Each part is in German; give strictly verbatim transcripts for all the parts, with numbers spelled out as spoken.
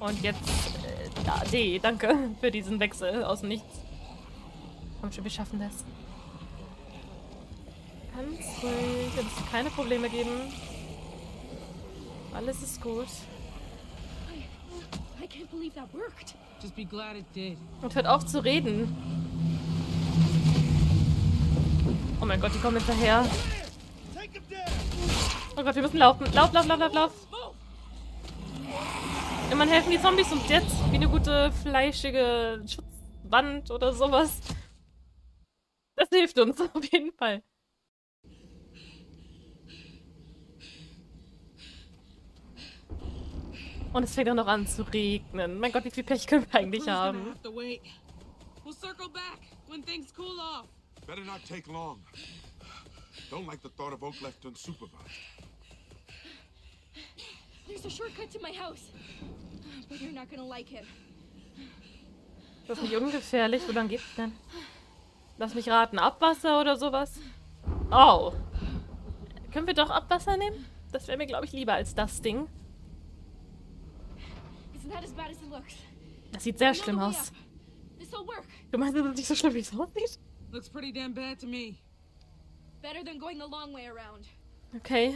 Und jetzt... Äh, da, D, danke für diesen Wechsel aus dem Nichts. Komm schon, wir schaffen das. Ganz ruhig, es wird keine Probleme geben. Alles ist gut. I can't believe that worked. Just be glad it did. Und hört auf zu reden. Oh mein Gott, die kommen hinterher. Oh Gott, wir müssen laufen. Lauf, lauf, lauf, lauf, lauf. Immerhin helfen die Zombies uns jetzt. Wie eine gute, fleischige Schutzwand oder sowas. Das hilft uns auf jeden Fall. Und es fängt auch noch an zu regnen. Mein Gott, wie viel Pech können wir eigentlich haben? We'll circle back when things cool off. Better not take long. Don't like the thought of Oak left unsupervised. There's a shortcut to my house. But you're not gonna like it. Das ist nicht ungefährlich. Wo lang geht's denn? Lass mich raten. Abwasser oder sowas? Oh. Können wir doch Abwasser nehmen? Das wäre mir, glaube ich, lieber als das Ding. Das sieht sehr schlimm aus. Du meinst, das ist nicht so schlimm, wie es aussieht? Looks pretty damn bad to me. Better than going the long way around. Okay.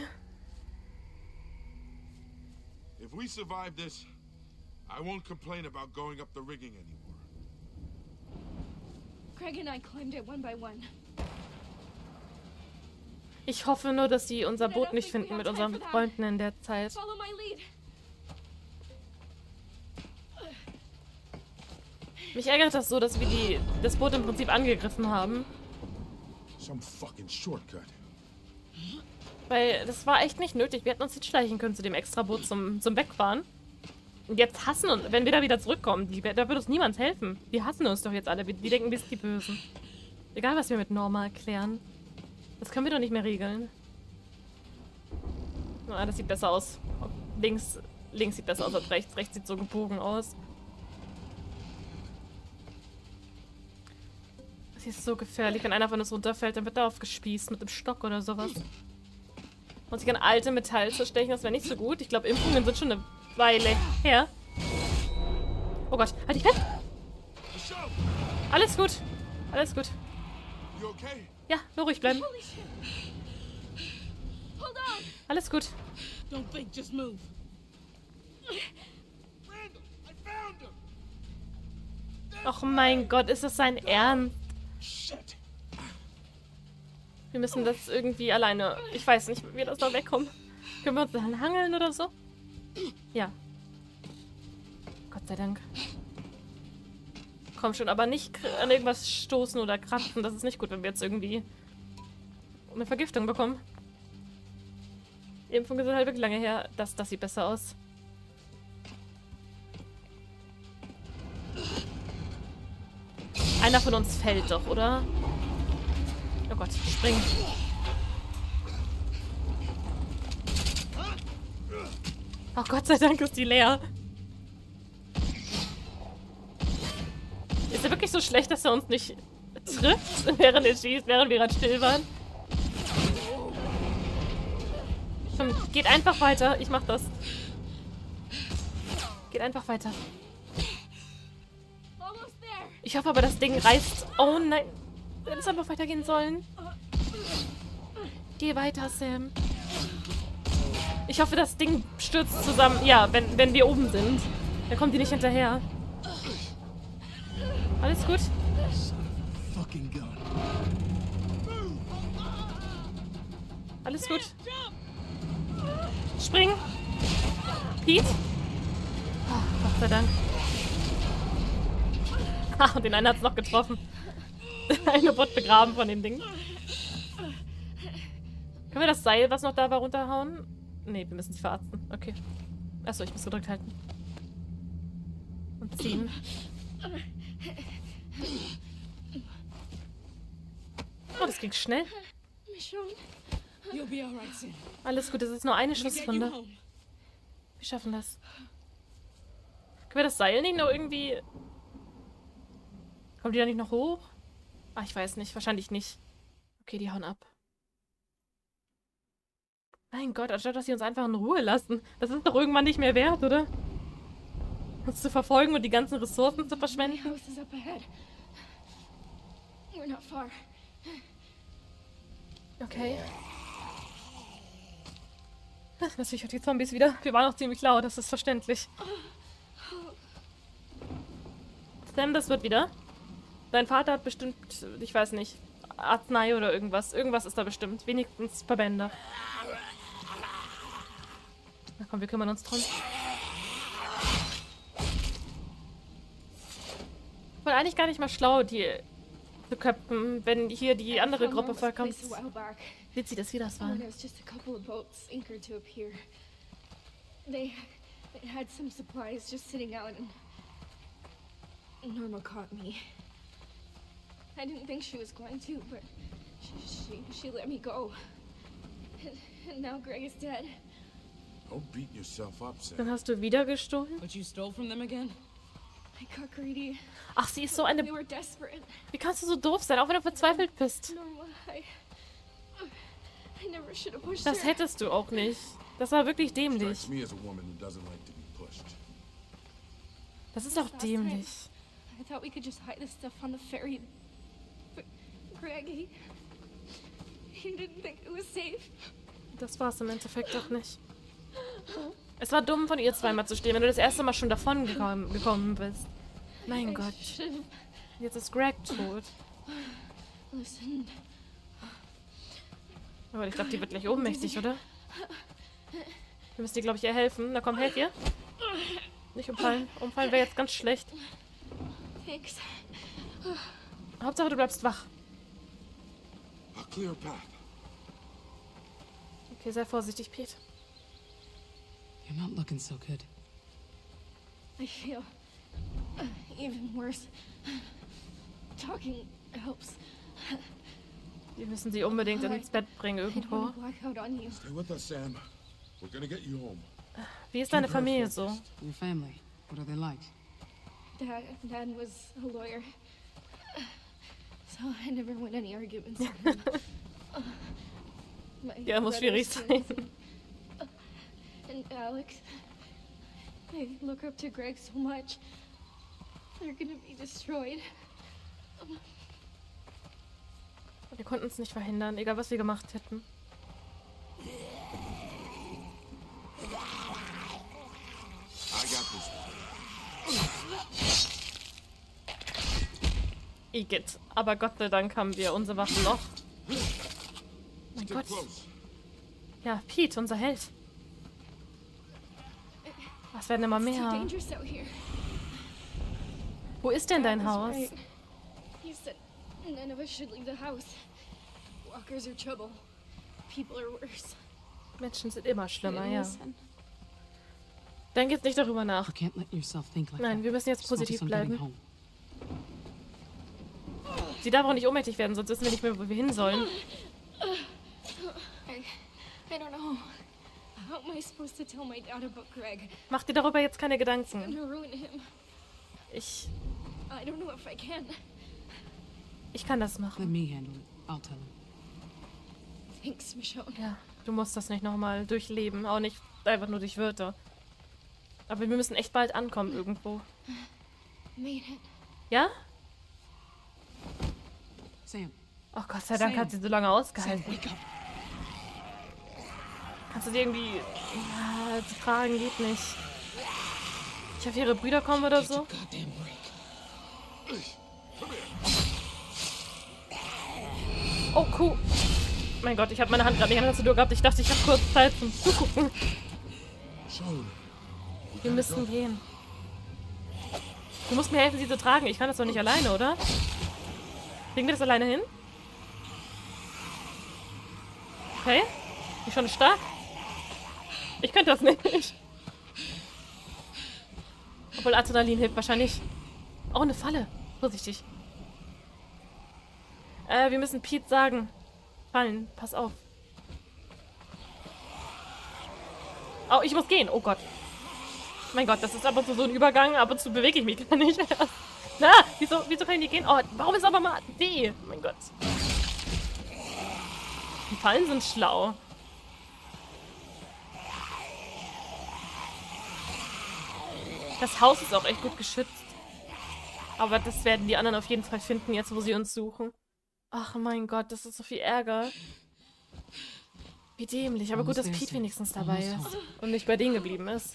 If we survive this, I won't complain about going up the rigging anymore. Craig and I climbed it one by one. Ich hoffe nur, dass sie unser Boot nicht finden mit unseren Freunden in der Zeit. Follow my lead. Mich ärgert das so, dass wir die, das Boot im Prinzip angegriffen haben. Some fucking shortcut. Weil das war echt nicht nötig. Wir hätten uns jetzt schleichen können zu dem Extraboot zum, zum Wegfahren. Und jetzt hassen uns, wenn wir da wieder zurückkommen, die, da wird uns niemand helfen. Die hassen uns doch jetzt alle. Die denken, wir sind die Bösen. Egal, was wir mit Norma erklären. Das können wir doch nicht mehr regeln. Ah, das sieht besser aus. Links, links sieht besser aus als rechts. Rechts sieht so gebogen aus. Das ist so gefährlich. Wenn einer von uns runterfällt, dann wird er aufgespießt mit einem Stock oder sowas. Und sich an alte Metall zu stechen, das wäre nicht so gut. Ich glaube, Impfungen sind schon eine Weile her. Oh Gott, halt dich fest! Alles gut. Alles gut. Ja, nur ruhig bleiben. Alles gut. Don't think, just move. Och mein Gott, ist das sein Ernst? Wir müssen das irgendwie alleine... Ich weiß nicht, wie wir das da wegkommen. Können wir uns dann hangeln oder so? Ja. Gott sei Dank. Komm schon, aber nicht an irgendwas stoßen oder kratzen. Das ist nicht gut, wenn wir jetzt irgendwie eine Vergiftung bekommen. Die Impfung ist halt wirklich lange her. Das, das sieht besser aus. Einer von uns fällt doch, oder? Oh Gott, spring. Oh Gott sei Dank ist die leer. Ist er wirklich so schlecht, dass er uns nicht trifft, während er schießt, während wir gerade still waren? Komm, geht einfach weiter. Ich mach das. Geht einfach weiter. Ich hoffe aber, das Ding reißt. Oh nein. Hätte es einfach weitergehen sollen. Geh weiter, Sam. Ich hoffe, das Ding stürzt zusammen. Ja, wenn, wenn wir oben sind. Dann kommt die nicht hinterher. Alles gut? Alles gut? Spring! Pete? Oh, Gott sei Dank. Ha, und den einen hat es noch getroffen. Eine wurde begraben von dem Ding. Können wir das Seil, was noch da war, runterhauen? Ne, wir müssen es verarzten. Okay. Achso, ich muss gedrückt halten. Und ziehen. Oh, das ging schnell. Alles gut, das ist nur eine Schusswunde. Wir schaffen das. Können wir das Seil nicht noch irgendwie... Kommt die da nicht noch hoch? Ah, ich weiß nicht. Wahrscheinlich nicht. Okay, die hauen ab. Mein Gott, anstatt dass sie uns einfach in Ruhe lassen. Das ist doch irgendwann nicht mehr wert, oder? uns zu verfolgen und die ganzen Ressourcen zu My verschwenden? house is up ahead. We're not far. Okay. Ach, natürlich auch die Zombies wieder. Wir waren auch ziemlich laut, das ist verständlich. Sam, das wird wieder. Dein Vater hat bestimmt, ich weiß nicht, Arznei oder irgendwas. Irgendwas ist da bestimmt. Wenigstens Verbände. Na komm, wir kümmern uns drum. War eigentlich gar nicht mal schlau, die zu köpfen, wenn hier die andere Gruppe vollkommen... Sieht sie das wie das war? When it was just a couple of boats anchored to a pier. They, they had some supplies just sitting out and Norma caught me. I didn't think she was going to, but she, she, she let me go. And, and now Greg is dead. Don't beat yourself up, Sam. Dann hast du wieder gestohlen? But you stole from them again? I got greedy. Ach, sie ist so eine... We were desperate. Wie kannst du so doof sein, auch wenn du verzweifelt bist? Norma, I... I never should have pushed Das her. hättest du auch nicht. Das war wirklich dämlich. Strikes me as a woman who doesn't like to be pushed. Das ist auch dämlich. I thought we could just hide this stuff on the ferry. But Greg, he... He didn't think it was safe. Das war es im Endeffekt doch nicht. Es war dumm, von ihr zweimal zu stehen, wenn du das erste Mal schon davon gekommen, gekommen bist. Mein I Gott. should've Jetzt ist Greg tot. listened. Aber ich glaube, die wird gleich ohnmächtig, oder? Wir müssen dir, glaube ich, ihr helfen. Na komm, helf ihr. Nicht umfallen. Umfallen wäre jetzt ganz schlecht. Thanks. Hauptsache, du bleibst wach. A clear path. Okay, sei vorsichtig, Pete. You're not looking so good. I feel uh, even worse. Talking helps. Wir müssen sie unbedingt ins Bett bringen I don't irgendwo. want to black out on you. Stay with us, Sam. We're gonna get you home. Wie ist deine Familie so? Your family, what are they like? Dad, Dad was a lawyer, so I never win any arguments. with him. Uh, my Ja, muss schwierig brothers sein. And Alex, I look up to Greg so much. They're gonna be destroyed. Wir konnten es nicht verhindern, egal was wir gemacht hätten. I got this one. Igitt. Aber Gott sei Dank haben wir unsere Waffen noch. Mein Stay Gott. close. Ja, Pete, unser Held. Was werden immer It's too mehr? dangerous out here. Wo ist denn dein Dad was Haus? right. He said none of us should leave the house. Walkers are trouble. People are worse. Menschen sind immer schlimmer, ja. Listen. Denk jetzt nicht darüber nach. You can't let yourself think like Nein, that. wir müssen jetzt Just focus positiv on getting bleiben. home. Sie darf auch nicht ohnmächtig werden, sonst wissen wir nicht mehr, wo wir hin sollen. I, I don't know. How am I supposed to tell my dad about Greg? Mach dir darüber jetzt keine I'm Gedanken. gonna ruin him. Ich, I don't know if I can. ich kann das Let machen. me handle it. I'll tell him. Thanks, Michonne. Ja, du musst das nicht nochmal durchleben. Auch nicht einfach nur durch Wörter. Aber wir müssen echt bald ankommen irgendwo. Made it. Ja? Sam, Oh Gott sei Dank Sam. hat sie so lange Sam, ausgehalten. wake up. Kannst du sie irgendwie... Ja, zu tragen geht nicht. Ich hoffe, ihre Brüder kommen oder so. Goddamn break. Oh, Kuh. Mein Gott, ich habe meine Hand gerade nicht an der Tastatur gehabt. Ich dachte, ich habe kurz Zeit zum Zugucken. Joan, Wir müssen gehen. Du musst mir helfen, sie zu tragen. Ich kann das doch nicht alleine, oder? Kriegen wir das alleine hin? Okay. Ich schon stark. Ich könnte das nicht. Obwohl Adrenalin hilft wahrscheinlich. Oh, eine Falle. Vorsichtig. Äh, wir müssen Pete sagen. Fallen. Pass auf. Oh, ich muss gehen. Oh Gott. Mein Gott, das ist ab und zu so ein Übergang. Ab und zu bewege ich mich gar nicht. Na, wieso, wieso kann ich nicht gehen? Oh, warum ist aber mal D? Mein Gott. Die Fallen sind schlau. Das Haus ist auch echt gut geschützt. Aber das werden die anderen auf jeden Fall finden, jetzt wo sie uns suchen. Ach mein Gott, das ist so viel Ärger. Wie dämlich. Aber gut, dass Pete wenigstens dabei ist. Und nicht bei denen geblieben ist.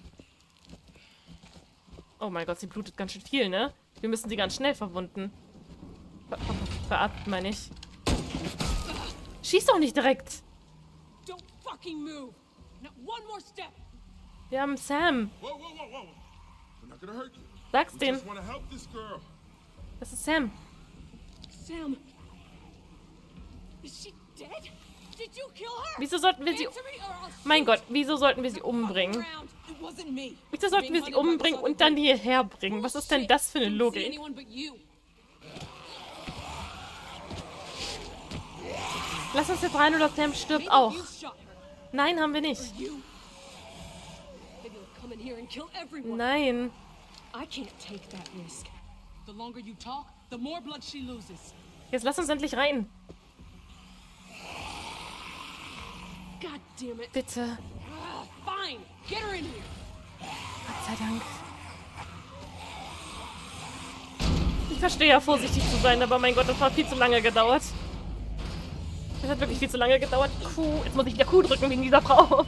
Oh mein Gott, sie blutet ganz schön viel, ne? Wir müssen sie ganz schnell verwunden. Ver ver Verarzten, meine ich. Schieß doch nicht direkt! Don't fucking move. Not one more step. Wir haben Sam. Whoa, whoa, whoa, whoa. We're not gonna hurt you. Sag's We denen. just wanna help this girl. Das ist Sam. Sam. Is she dead? Did you kill her? Wieso sollten wir sie... Answer me or I'll Mein shoot. Gott, wieso sollten wir sie umbringen? Around. It wasn't me. Wieso sollten wir sie umbringen und dann hierher bringen? Was ist denn das für eine Didn't see Logik? anyone but you. Lass uns jetzt rein oder Sam stirbt Maybe auch. you shot her. Nein, haben wir nicht. You. Maybe you'll come in here and kill everyone. Nein. I can't take that risk. The longer you talk, the more blood she loses. Jetzt lass uns endlich rein. God damn it. Bitte. Ah, fine. Get her in here. Gott sei Dank. Ich verstehe ja, vorsichtig zu sein, aber mein Gott, das hat viel zu lange gedauert. Das hat wirklich viel zu lange gedauert. Kuh. Jetzt muss ich wieder Kuh drücken wegen dieser Frau.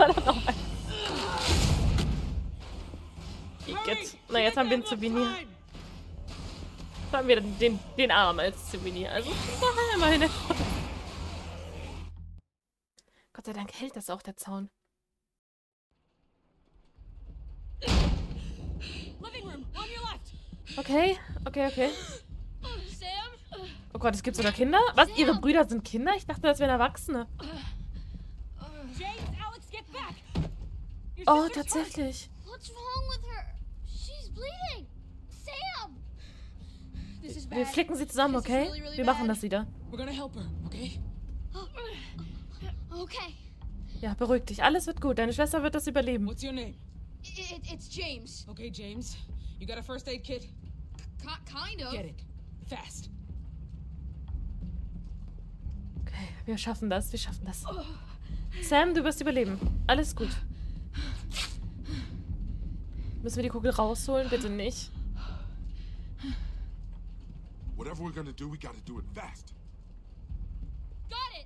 Jetzt. Na, jetzt haben wir ein Souvenir. Jetzt haben wir den, den Arm als Souvenir. Also, na, immerhin. Gott sei Dank hält das auch, der Zaun. Living room, on your left. Okay, okay, okay. Sam? Oh Gott, es gibt sogar Kinder? Was? Ihre Brüder sind Kinder? Ich dachte, das wären Erwachsene. James, Alex, get back. Your Oh, sister's hurt. tatsächlich. What's wrong with her? She's bleeding. Sam! This is Wir bad. flicken sie zusammen, This is okay? really, really Wir machen bad. das wieder. We're gonna help her, okay? Okay. Ja, beruhig dich. Alles wird gut. Deine Schwester wird das überleben. What's your name? It, it's James. Okay, James. You got a first aid kit? K kind of. Get it. Fast. Okay, wir schaffen das. Wir schaffen das. Sam, du wirst überleben. Alles gut. Müssen wir die Kugel rausholen? Bitte nicht. Whatever we're gonna do, we gotta do it fast. Got it.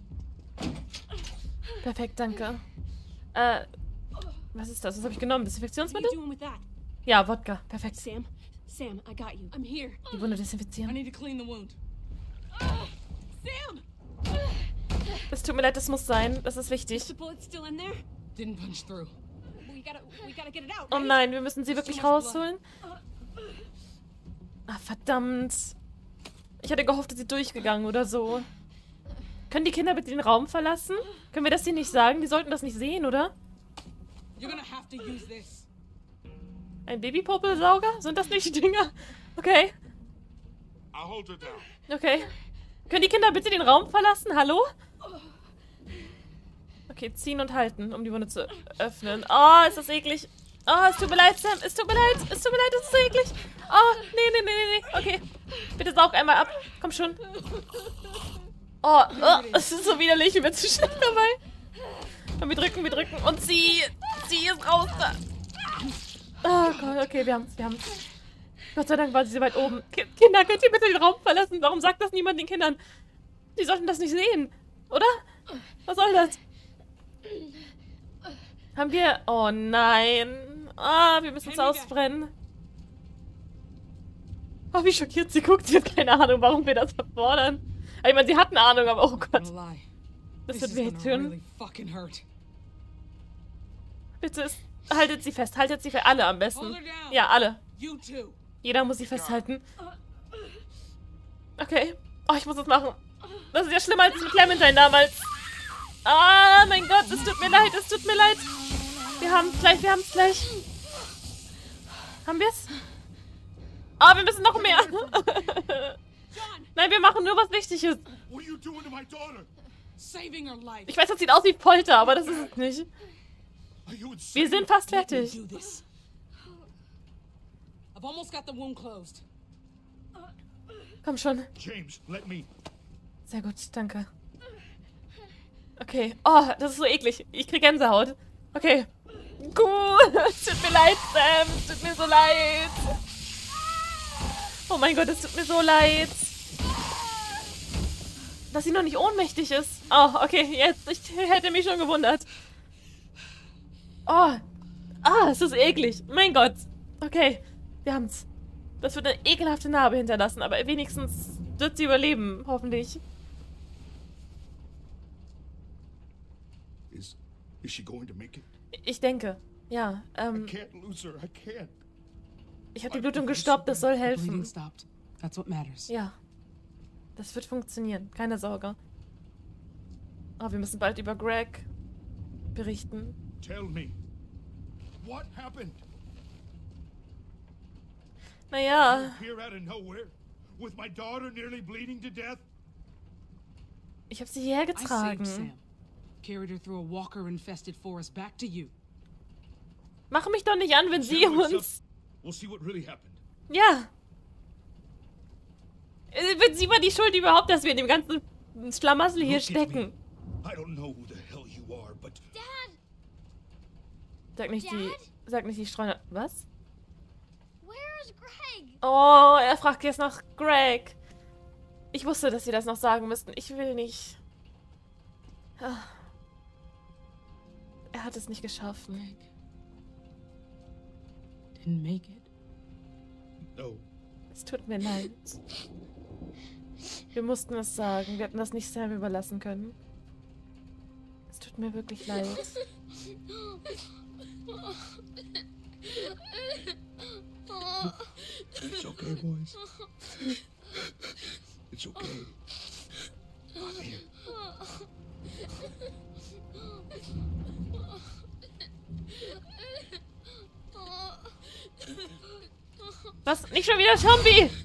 Perfekt, danke. Äh, was ist das? Was habe ich genommen? What are Desinfektionsmittel? you doing with that? Ja, Wodka. Perfekt. Sam, Sam, I got you. I'm here. Die Wunde I desinfizieren. need to clean the wound. Sam! Es tut mir leid, das muss sein. Das ist wichtig. Is the bullet still in there? Didn't punch through. We gotta, we gotta get it out. Oh right? nein, wir müssen sie There's wirklich too much rausholen. Ah, verdammt. Ich hatte gehofft, dass sie durchgegangen oder so. Können die Kinder bitte den Raum verlassen? Können wir das denen nicht sagen? Die sollten das nicht sehen, oder? You're gonna have to use this. Ein Babypopelsauger? Sind das nicht die Dinger? Okay, I'll hold her down. okay. Können die Kinder bitte den Raum verlassen? Hallo? Okay, ziehen und halten, um die Wunde zu öffnen. Oh, ist das eklig. Oh, es tut mir leid, Sam. Es tut mir leid. Es tut mir leid, es ist so eklig. Oh, nee, nee, nee, nee, nee. Okay. Bitte saug einmal ab. Komm schon. Oh, oh, es ist so widerlich. Ich bin zu schnell dabei. Und wir drücken, wir drücken. Und sie, sie ist raus da. Oh Gott, okay, wir haben's, wir haben's. Gott sei Dank war sie so weit oben. Ki- Kinder, könnt ihr bitte den Raum verlassen? Warum sagt das niemand den Kindern? Die sollten das nicht sehen, oder? Was soll das? Haben wir... Oh nein. Ah, wir müssen es ausbrennen. Oh, wie schockiert sie guckt. Sie hat keine Ahnung, warum wir das verfordern. Ich meine, sie hat eine Ahnung, aber oh Gott. Gonna lie. Das This wird is gonna wehtun. really fucking hurt. Bitte, es- haltet sie fest. Haltet sie fest. Alle am Hold besten. her down. Ja, alle. You too. Jeder muss sie festhalten. Okay. Oh, ich muss das machen. Das ist ja schlimmer als mit Clementine damals. Ah, mein Gott, es tut mir leid, es tut mir leid. Wir haben es gleich, wir haben es gleich. Haben wir es? Ah, wir müssen noch mehr. Nein, wir machen nur was Wichtiges. What are you doing to my daughter? Saving her life. Ich weiß, das sieht aus wie Folter, aber das ist es nicht. Are you Wir insane? sind fast Let me fertig. do this. I've almost got the wound closed. Komm schon. James, let me. Sehr gut, danke. Okay. Oh, das ist so eklig. Ich krieg Gänsehaut. Okay. Gut. Es tut mir leid, Sam. Es tut mir so so leid. Oh mein Gott, es tut mir so leid. Dass sie noch nicht ohnmächtig ist. Oh, okay, jetzt. Ich hätte mich schon gewundert. Oh. Ah, es ist eklig. Mein Gott. Okay, wir haben's. Das wird eine ekelhafte Narbe hinterlassen, aber wenigstens wird sie überleben, hoffentlich. Is, is she going to make it? Ich denke, ja. Ähm, I can't lose her. I can't. ich habe die Blutung gestoppt, das soll The bleeding helfen. stopped. That's what matters. Ja. Das wird funktionieren, keine Sorge. Oh, wir müssen bald über Greg berichten. Tell me. What happened? Naja, Here out of nowhere, with my daughter nearly bleeding to death. ich habe sie hierher I saved getragen. Sam. Carried her through a walker-infested forest back to you. Mach mich doch nicht an, wenn sie Tell us uns... We'll see what really happened. Ja. Äh, Wenn sie war die Schuld überhaupt, dass wir in dem ganzen Schlamassel hier Look at me. stecken. I don't know who the hell you are, but Dad, Sag nicht die... Dad? Sag nicht die Streuner... Was? where's Greg? Oh, er fragt jetzt nach Greg. Ich wusste, dass sie das noch sagen müssten. Ich will nicht. Ah. Er hat es nicht geschafft. Greg didn't make it. no. Es tut mir leid. Wir mussten es sagen. Wir hätten das nicht Sam überlassen können. Es tut mir wirklich leid. It's okay, boys. It's okay. I'm here. Was? Nicht schon wieder Zombie!